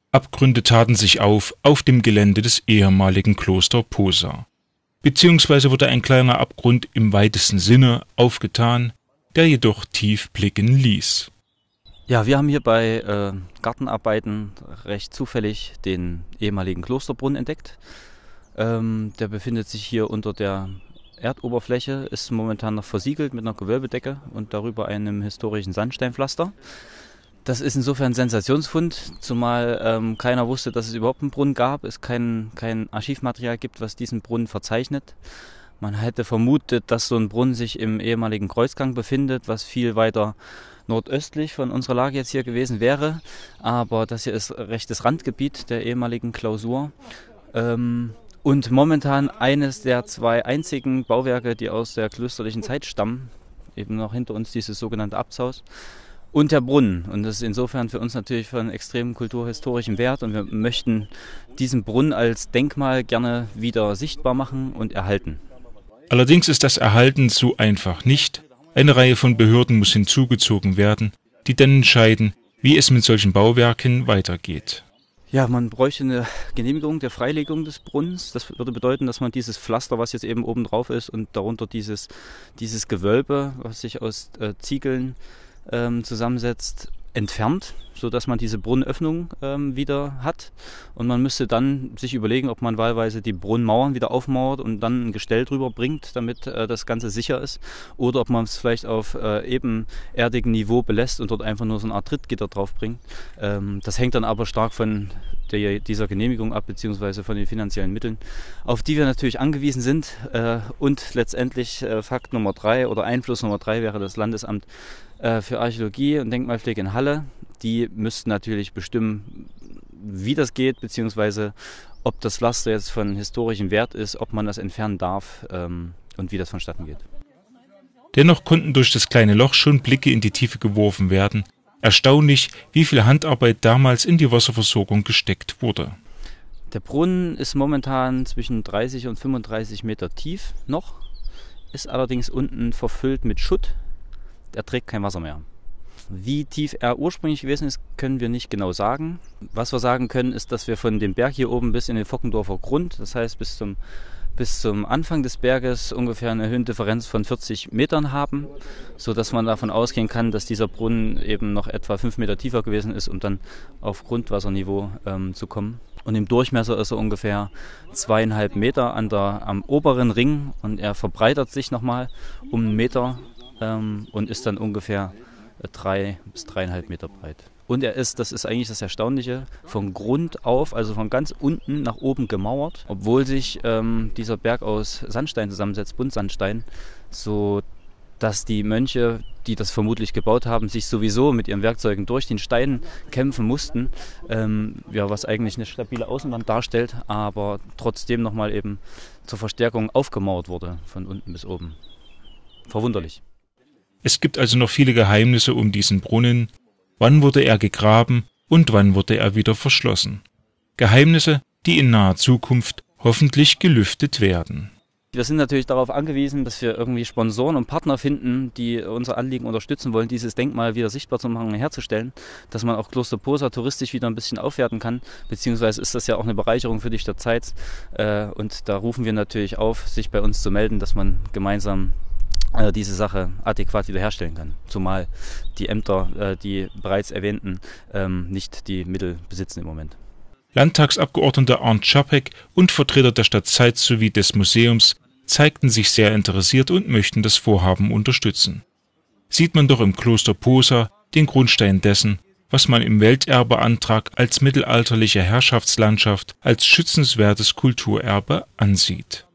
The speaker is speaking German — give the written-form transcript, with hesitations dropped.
Abgründe taten sich auf dem Gelände des ehemaligen Kloster Posa. Beziehungsweise wurde ein kleiner Abgrund im weitesten Sinne aufgetan, der jedoch tief blicken ließ. Ja, wir haben hier bei Gartenarbeiten recht zufällig den ehemaligen Klosterbrunnen entdeckt. Der befindet sich hier unter der Erdoberfläche, ist momentan noch versiegelt mit einer Gewölbedecke und darüber einem historischen Sandsteinpflaster. Das ist insofern ein Sensationsfund, zumal keiner wusste, dass es überhaupt einen Brunnen gab, es kein Archivmaterial gibt, was diesen Brunnen verzeichnet. Man hätte vermutet, dass so ein Brunnen sich im ehemaligen Kreuzgang befindet, was viel weiter nordöstlich von unserer Lage jetzt hier gewesen wäre. Aber das hier ist rechtes Randgebiet der ehemaligen Klausur. Und momentan eines der zwei einzigen Bauwerke, die aus der klösterlichen Zeit stammen. Eben noch hinter uns dieses sogenannte Abtshaus. Und der Brunnen. Und das ist insofern für uns natürlich von extremem kulturhistorischem Wert. Und wir möchten diesen Brunnen als Denkmal gerne wieder sichtbar machen und erhalten. Allerdings ist das Erhalten so einfach nicht. Eine Reihe von Behörden muss hinzugezogen werden, die dann entscheiden, wie es mit solchen Bauwerken weitergeht. Ja, man bräuchte eine Genehmigung der Freilegung des Brunnens. Das würde bedeuten, dass man dieses Pflaster, was jetzt eben oben drauf ist, und darunter dieses Gewölbe, was sich aus Ziegeln zusammensetzt, entfernt, sodass man diese Brunnenöffnung wieder hat. Und man müsste dann sich überlegen, ob man wahlweise die Brunnenmauern wieder aufmauert und dann ein Gestell drüber bringt, damit das Ganze sicher ist. Oder ob man es vielleicht auf ebenerdigem Niveau belässt und dort einfach nur so eine Art Trittgitter drauf bringt. Das hängt dann aber stark von dieser Genehmigung ab, beziehungsweise von den finanziellen Mitteln, auf die wir natürlich angewiesen sind. Und letztendlich Fakt Nummer 3 oder Einfluss Nummer 3 wäre das Landesamt für Archäologie und Denkmalpflege in Halle. Die müssten natürlich bestimmen, wie das geht, beziehungsweise ob das Pflaster jetzt von historischem Wert ist, ob man das entfernen darf und wie das vonstatten geht. Dennoch konnten durch das kleine Loch schon Blicke in die Tiefe geworfen werden. Erstaunlich, wie viel Handarbeit damals in die Wasserversorgung gesteckt wurde. Der Brunnen ist momentan zwischen 30 und 35 Meter tief noch, ist allerdings unten verfüllt mit Schutt. Er trägt kein Wasser mehr. Wie tief er ursprünglich gewesen ist, können wir nicht genau sagen. Was wir sagen können, ist, dass wir von dem Berg hier oben bis in den Fockendorfer Grund, das heißt bis zum Anfang des Berges ungefähr eine Höhendifferenz von 40 Metern haben, sodass man davon ausgehen kann, dass dieser Brunnen eben noch etwa 5 Meter tiefer gewesen ist, um dann auf Grundwasserniveau zu kommen. Und im Durchmesser ist er ungefähr 2,5 Meter am oberen Ring und er verbreitert sich nochmal um 1 Meter und ist dann ungefähr 3 bis 3,5 Meter breit. Und er ist, das ist eigentlich das Erstaunliche, von Grund auf, also von ganz unten nach oben gemauert, obwohl sich dieser Berg aus Sandstein zusammensetzt, Buntsandstein, so dass die Mönche, die das vermutlich gebaut haben, sich sowieso mit ihren Werkzeugen durch den Stein kämpfen mussten, was eigentlich eine stabile Außenwand darstellt, aber trotzdem nochmal eben zur Verstärkung aufgemauert wurde, von unten bis oben. Verwunderlich. Es gibt also noch viele Geheimnisse um diesen Brunnen. Wann wurde er gegraben und wann wurde er wieder verschlossen? Geheimnisse, die in naher Zukunft hoffentlich gelüftet werden. Wir sind natürlich darauf angewiesen, dass wir irgendwie Sponsoren und Partner finden, die unser Anliegen unterstützen wollen, dieses Denkmal wieder sichtbar zu machen und herzustellen, dass man auch Kloster Posa touristisch wieder ein bisschen aufwerten kann, beziehungsweise ist das ja auch eine Bereicherung für die Stadt Zeitz. Und da rufen wir natürlich auf, sich bei uns zu melden, dass man gemeinsam diese Sache adäquat wiederherstellen kann. Zumal die Ämter, die bereits erwähnten, nicht die Mittel besitzen im Moment. Landtagsabgeordneter Arndt Czapek und Vertreter der Stadt Zeitz sowie des Museums zeigten sich sehr interessiert und möchten das Vorhaben unterstützen. Sieht man doch im Kloster Posa den Grundstein dessen, was man im Welterbeantrag als mittelalterliche Herrschaftslandschaft als schützenswertes Kulturerbe ansieht.